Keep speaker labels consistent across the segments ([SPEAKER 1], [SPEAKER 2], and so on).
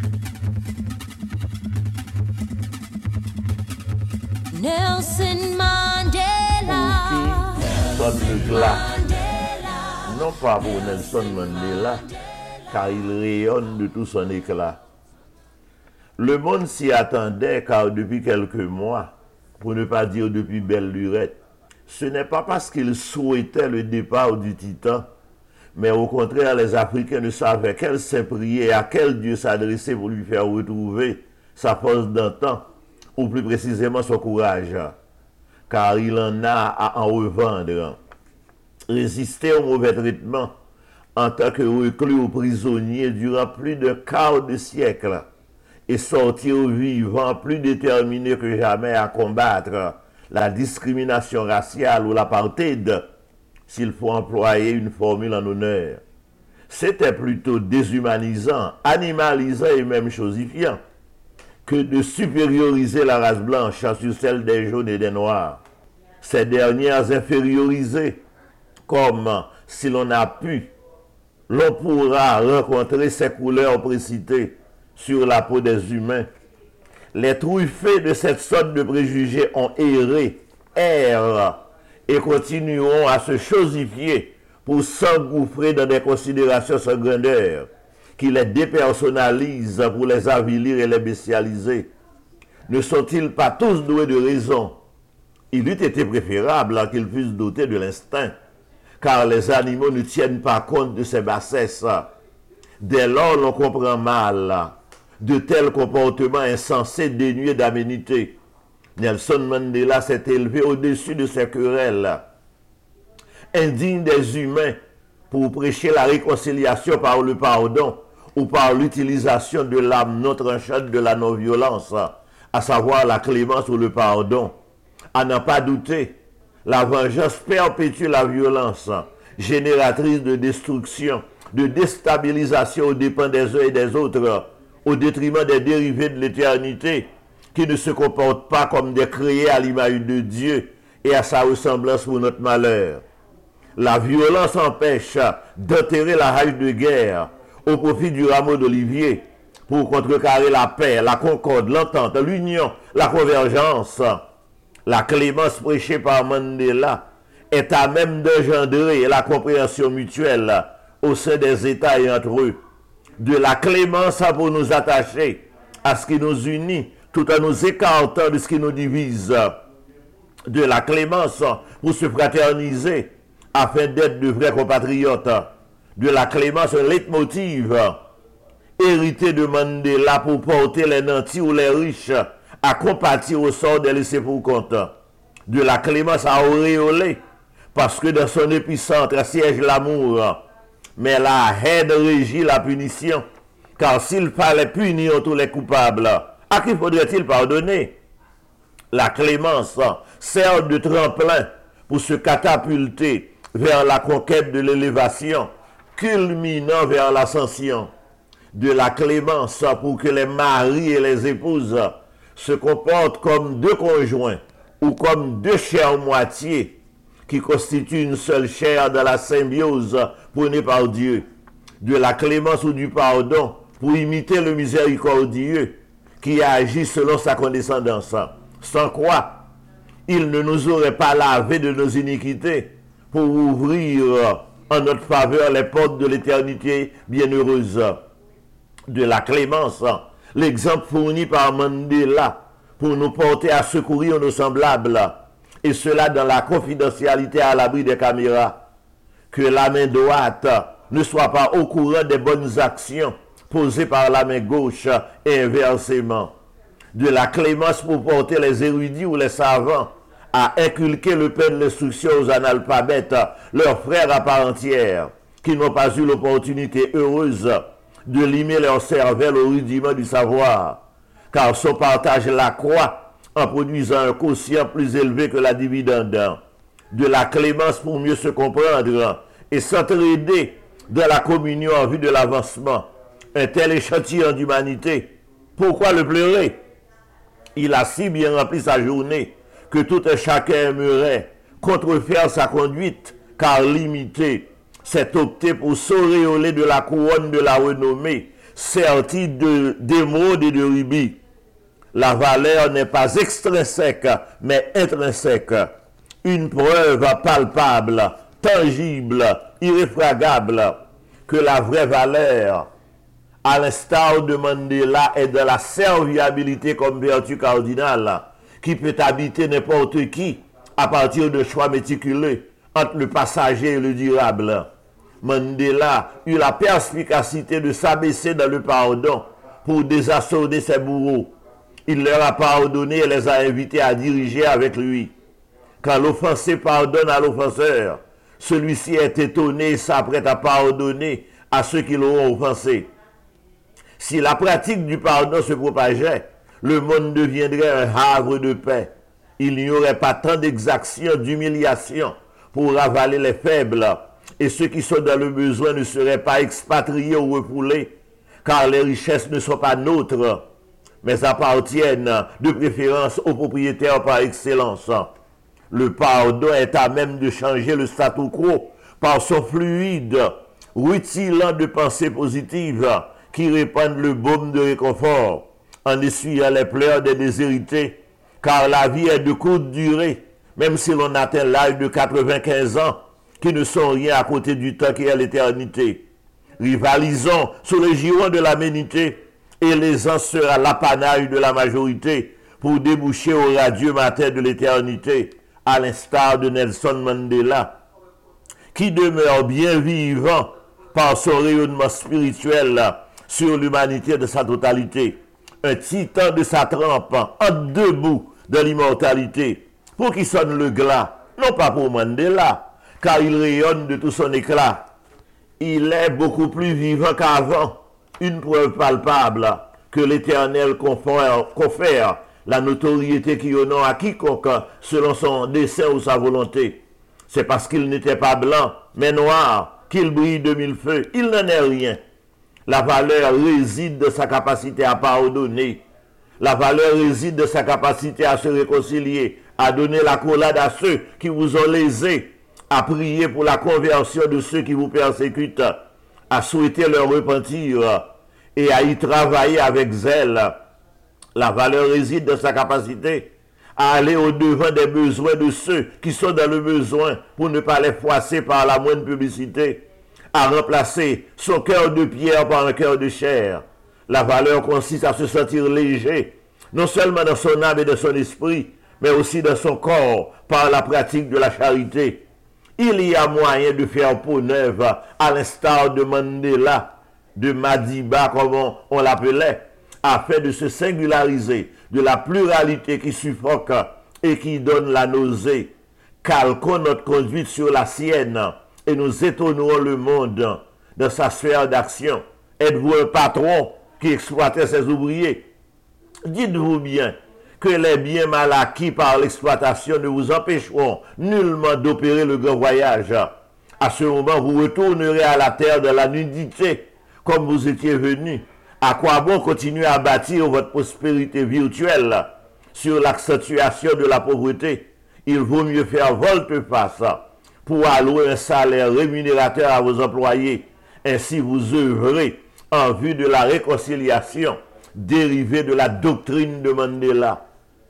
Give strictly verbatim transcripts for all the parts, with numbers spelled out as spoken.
[SPEAKER 1] Nelson Mandela.
[SPEAKER 2] Sonne le glas. Non pas pour Nelson Mandela, car il rayonne de tout son éclat. Le monde s'y attendait, car depuis quelques mois, pour ne pas dire depuis belle lurette, ce n'est pas parce qu'il souhaitait le départ du titan, mais au contraire, les Africains ne savaient quel saint prier et à quel Dieu s'adresser pour lui faire retrouver sa force d'antan, ou plus précisément son courage, car il en a à en revendre. Résister au mauvais traitement en tant que reclus ou prisonnier durant plus d'un quart de siècle et sortir vivant plus déterminé que jamais à combattre la discrimination raciale ou l'apartheid, s'il faut employer une formule en honneur. C'était plutôt déshumanisant, animalisant et même chosifiant que de supérioriser la race blanche sur celle des jaunes et des noirs. Ces dernières infériorisées, comme si l'on a pu, l'on pourra rencontrer ces couleurs précitées sur la peau des humains. Les truffés de cette sorte de préjugés ont erré, errent et continueront à se chosifier pour s'engouffrer dans des considérations sans grandeur qui les dépersonnalisent pour les avilir et les bestialiser. Ne sont-ils pas tous doués de raison? Il eût été préférable qu'ils fussent dotés de l'instinct, car les animaux ne tiennent pas compte de ces bassesses. Dès lors, l'on comprend mal de tels comportements insensés dénués d'aménité. Nelson Mandela s'est élevé au-dessus de ces querelles, indigne des humains, pour prêcher la réconciliation par le pardon ou par l'utilisation de l'âme non tranchante de la non-violence, à savoir la clémence ou le pardon. À n'en pas douter, la vengeance perpétue la violence, génératrice de destruction, de déstabilisation aux dépens des uns et des autres, au détriment des dérivés de l'éternité, qui ne se comportent pas comme des créés à l'image de Dieu et à sa ressemblance pour notre malheur. La violence empêche d'enterrer la hache de guerre au profit du rameau d'olivier pour contrecarrer la paix, la concorde, l'entente, l'union, la convergence. La clémence prêchée par Mandela est à même d'engendrer la compréhension mutuelle au sein des États et entre eux. De la clémence pour nous attacher à ce qui nous unit tout en nous écartant de ce qui nous divise. De la clémence pour se fraterniser afin d'être de vrais compatriotes. De la clémence, un leitmotiv hérité de Mandela pour porter les nantis ou les riches à compatir au sort des laissés pour compte. De la clémence à auréoler, parce que dans son épicentre siège l'amour, mais la haine régit la punition, car s'il fallait punir tous les coupables, à qui faudrait-il pardonner? La clémence sert de tremplin pour se catapulter vers la conquête de l'élévation, culminant vers l'ascension. De la clémence pour que les maris et les épouses se comportent comme deux conjoints ou comme deux chairs moitiés qui constituent une seule chair dans la symbiose prônée par Dieu. De la clémence ou du pardon pour imiter le miséricordieux qui agit selon sa condescendance. Sans quoi, il ne nous aurait pas lavé de nos iniquités pour ouvrir en notre faveur les portes de l'éternité bienheureuse. De la clémence, l'exemple fourni par Mandela pour nous porter à secourir nos semblables, et cela dans la confidentialité à l'abri des caméras. Que la main droite ne soit pas au courant des bonnes actions posées par la main gauche et inversement. De la clémence pour porter les érudits ou les savants à inculquer le pain de l'instruction aux analphabètes, leurs frères à part entière, qui n'ont pas eu l'opportunité heureuse de limer leur cervelle au rudiment du savoir, car son partage la croix en produisant un quotient plus élevé que la dividende. De la clémence pour mieux se comprendre et s'entraider dans la communion en vue de l'avancement. Un tel échantillon d'humanité, pourquoi le pleurer? Il a si bien rempli sa journée que tout un chacun aimerait contrefaire sa conduite, car l'imiter, c'est opter pour s'auréoler de la couronne de la renommée, sertie de, d'émeraude et de rubis. La valeur n'est pas extrinsèque, mais intrinsèque. Une preuve palpable, tangible, irréfragable, que la vraie valeur, à l'instar de Mandela, est de la serviabilité comme vertu cardinale, qui peut habiter n'importe qui à partir de choix méticuleux entre le passager et le durable. Mandela eut la perspicacité de s'abaisser dans le pardon pour désassorder ses bourreaux. Il leur a pardonné et les a invités à diriger avec lui. Quand l'offensé pardonne à l'offenseur, celui-ci est étonné et s'apprête à pardonner à ceux qui l'auront offensé. Si la pratique du pardon se propageait, le monde deviendrait un havre de paix. Il n'y aurait pas tant d'exactions, d'humiliation pour ravaler les faibles, et ceux qui sont dans le besoin ne seraient pas expatriés ou refoulés, car les richesses ne sont pas nôtres, mais appartiennent de préférence aux propriétaires par excellence. Le pardon est à même de changer le statu quo par son fluide, rutilant de pensées positives qui répandent le baume de réconfort en essuyant les pleurs des déshérités, car la vie est de courte durée, même si l'on atteint l'âge de quatre-vingt-quinze ans, qui ne sont rien à côté du temps qui est l'éternité. Rivalisons sur les girons de l'aménité, et l'aisance sera l'apanage de la majorité pour déboucher au radieux matin de l'éternité, à l'instar de Nelson Mandela, qui demeure bien vivant par son rayonnement spirituel sur l'humanité de sa totalité. Un titan de sa trempe, en debout de l'immortalité, pour qui sonne le glas, non pas pour Mandela, car il rayonne de tout son éclat. Il est beaucoup plus vivant qu'avant, une preuve palpable que l'Éternel confère, confère la notoriété qui honore à quiconque selon son dessein ou sa volonté. C'est parce qu'il n'était pas blanc, mais noir, qu'il brille de mille feux. Il n'en est rien. La valeur réside de sa capacité à pardonner. La valeur réside de sa capacité à se réconcilier, à donner la collade à ceux qui vous ont lésés, à prier pour la conversion de ceux qui vous persécutent, à souhaiter leur repentir et à y travailler avec zèle. La valeur réside de sa capacité à aller au-devant des besoins de ceux qui sont dans le besoin pour ne pas les froisser par la moindre publicité, à remplacer son cœur de pierre par un cœur de chair. La valeur consiste à se sentir léger, non seulement dans son âme et dans son esprit, mais aussi dans son corps par la pratique de la charité. Il y a moyen de faire peau neuve, à l'instar de Mandela, de Madiba, comme on, on l'appelait, afin de se singulariser de la pluralité qui suffoque et qui donne la nausée. Calquons notre conduite sur la sienne et nous étonnerons le monde dans sa sphère d'action. Êtes-vous un patron qui exploitait ses ouvriers? Dites-vous bien que les biens mal acquis par l'exploitation ne vous empêcheront nullement d'opérer le grand voyage. À ce moment, vous retournerez à la terre de la nudité comme vous étiez venu. À quoi bon continuer à bâtir votre prospérité virtuelle sur l'accentuation de la pauvreté? Il vaut mieux faire volte-face pour allouer un salaire rémunérateur à vos employés. Ainsi, vous œuvrez en vue de la réconciliation dérivée de la doctrine de Mandela.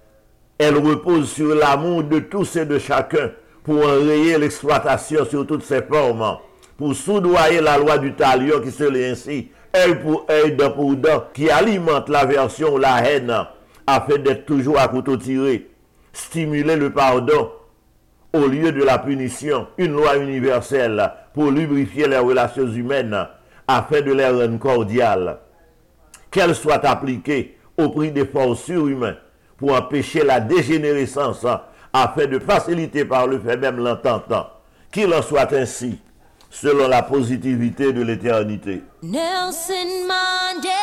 [SPEAKER 2] Elle repose sur l'amour de tous et de chacun pour enrayer l'exploitation sur toutes ses formes, pour soudoyer la loi du talion qui se lit ainsi, œil pour œil, dent pour dent, qui alimente l'aversion ou la haine, afin d'être toujours à couteau tiré. Stimuler le pardon au lieu de la punition, une loi universelle pour lubrifier les relations humaines, afin de les rendre cordiales. Qu'elles soient appliquées au prix d'efforts surhumains pour empêcher la dégénérescence, afin de faciliter par le fait même l'entente. Qu'il en soit ainsi, selon la positivité de l'éternité.
[SPEAKER 1] Nelson Mandela.